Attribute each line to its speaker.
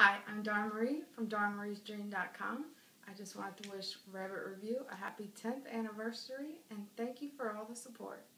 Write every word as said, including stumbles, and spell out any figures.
Speaker 1: Hi, I'm Dawn Marie from dawn maries dream dot com. I just wanted to wish Rabbit Review a happy tenth anniversary and thank you for all the support.